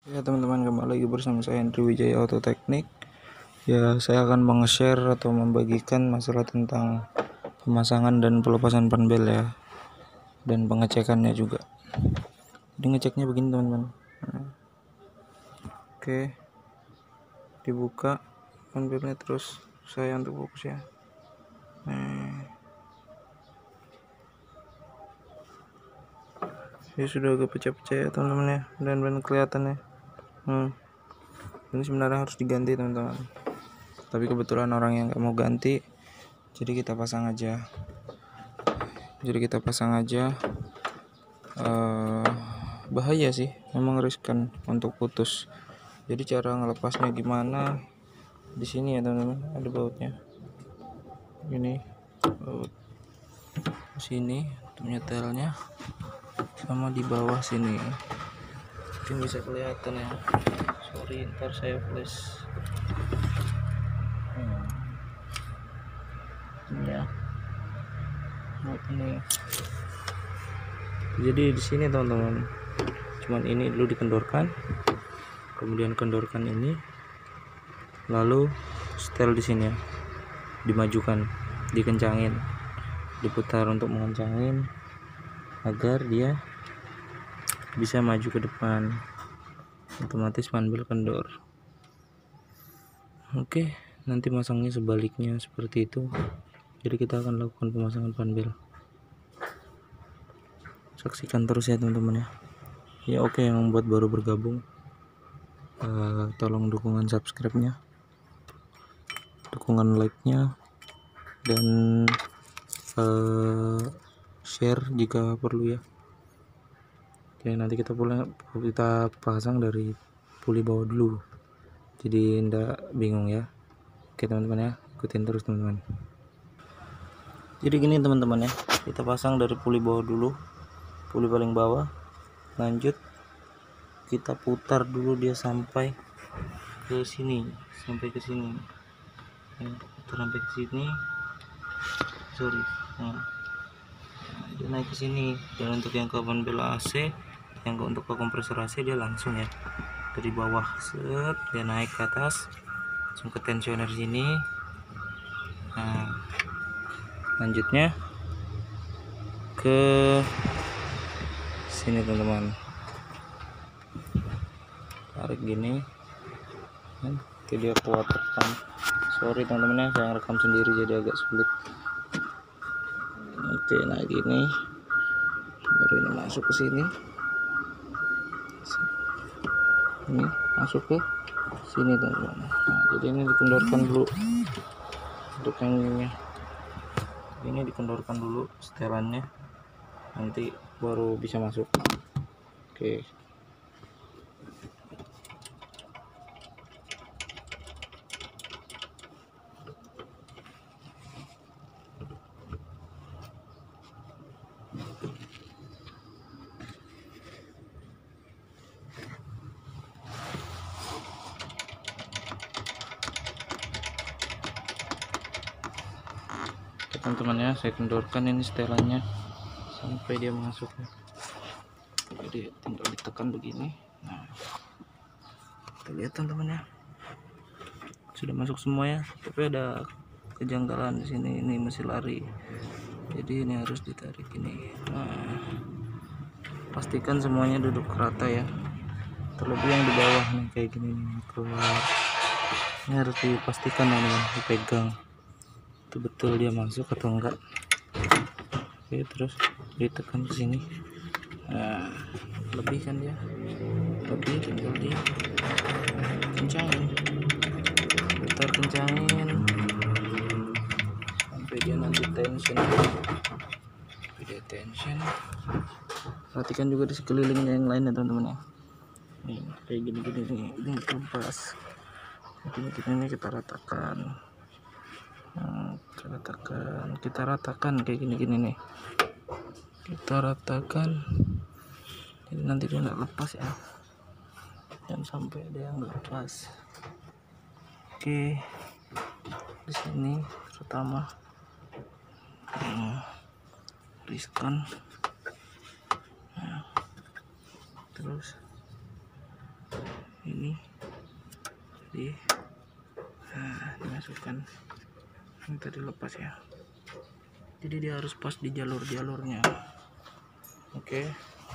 Ya teman-teman, kembali lagi bersama saya Hendry Wijaya Auto Teknik. Ya, saya akan meng-share atau membagikan masalah tentang pemasangan dan pelepasan panbel ya, dan pengecekannya juga. Jadi ngeceknya begini teman-teman. Oke, dibuka panbelnya, terus saya untuk fokus ya. Ini sudah agak pecah-pecah ya teman-teman ya, dan kelihatan ya. Ini sebenarnya harus diganti teman-teman, tapi kebetulan orang yang nggak mau ganti, jadi kita pasang aja. Bahaya sih, memang riskan untuk putus. Jadi cara ngelepasnya gimana? Di sini ya teman-teman, ada bautnya. Ini baut sini untuk nyetelnya, sama di bawah sini. Mungkin bisa kelihatan ya. Sorry, ntar saya flash. Ini ya. Ini. Jadi di sini teman-teman, cuman ini dulu dikendorkan, kemudian kendorkan ini, lalu setel di sini ya, dimajukan, dikencangin, diputar untuk mengencangin agar dia bisa maju ke depan, otomatis panbel kendor. Oke, nanti masangnya sebaliknya seperti itu. Jadi kita akan lakukan pemasangan panbel. Saksikan terus ya teman-teman ya. Ya oke, yang membuat baru bergabung, tolong dukungan subscribe-nya, dukungan like-nya, dan share jika perlu ya. Oke, nanti kita pasang dari puli bawah dulu, jadi ndak bingung ya. Oke teman-teman ya, ikutin terus teman-teman. Jadi gini teman-teman ya, kita pasang dari puli bawah dulu, puli paling bawah, lanjut kita putar dulu dia sampai ke sini, ya, putar sampai ke sini. Dia naik ke sini. Dan untuk yang ke panbel AC, yang untuk ke kompresor AC, dia langsung ya dari bawah, set, dia naik ke atas, langsung ke tensioner sini. Nah, lanjutnya ke sini teman-teman, tarik gini, oke, dia kuat rekam. Sorry teman-teman ya, saya rekam sendiri jadi agak sulit. Oke, nah gini, baru ini masuk ke sini, ini masuk ke sini teman-teman. Nah, jadi ini dikendorkan dulu untuk yang ini dikendorkan dulu setelannya, nanti baru bisa masuk. Oke. Teman-teman ya, saya kendorkan ini setelannya sampai dia masuk ya. Jadi tinggal ditekan begini. Nah, kita lihat teman-teman ya, sudah masuk semua ya, tapi ada kejanggalan di sini, ini masih lari, jadi ini harus ditarik ini. Nah, pastikan semuanya duduk rata ya, terlebih yang di bawah nih kayak gini nih, keluar. Ini harus dipastikan teman-teman, dipegang betul dia masuk atau enggak. Oke, terus ditekan ke sini. Nah, lebih kan dia, lebih, tinggal di kencangin, putar, kencangin sampai dia nanti tension. Dia tension. Perhatikan juga di sekelilingnya yang lain ya teman-teman ya. Nih, kayak gini-gini nih, ini lepas. Gini-gini kita ratakan. Kita ratakan kayak gini-gini nih, kita ratakan, jadi nanti dia nggak lepas ya, jangan sampai ada yang lepas. Oke, di sini terutama riskan. Terus ini. Jadi dimasukkan, ini tadi lepas ya, jadi dia harus pas di jalurnya. Oke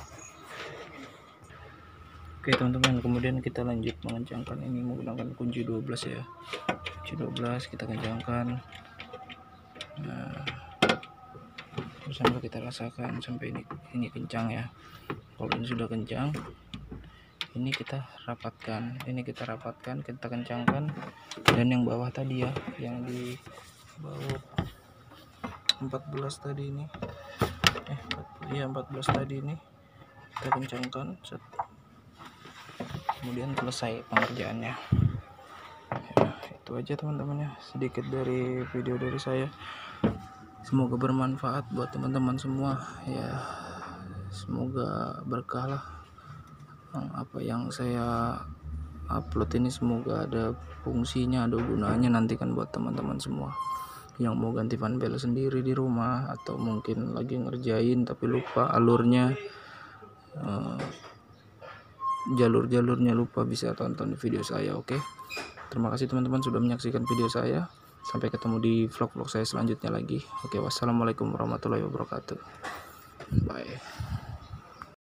teman-teman, kemudian kita lanjut mengencangkan ini menggunakan kunci 12 ya. Kunci 12 kita kencangkan. Nah, sampai kita rasakan sampai ini kencang ya. Kalau ini sudah kencang, ini kita rapatkan, kita kencangkan. Dan yang bawah tadi ya, yang di bawah 14 tadi ini, 14 tadi ini kita kencangkan. Kemudian selesai pengerjaannya. Ya, itu aja teman-teman ya, sedikit dari video dari saya. Semoga bermanfaat buat teman-teman semua ya. Semoga berkah lah apa yang saya upload ini, semoga ada fungsinya, ada gunanya nanti kan buat teman-teman semua yang mau ganti fan belt sendiri di rumah, atau mungkin lagi ngerjain tapi lupa alurnya, jalur-jalurnya lupa, bisa tonton video saya. Oke, terima kasih teman-teman sudah menyaksikan video saya. Sampai ketemu di vlog-vlog saya selanjutnya lagi. Oke, wassalamualaikum warahmatullahi wabarakatuh. Bye.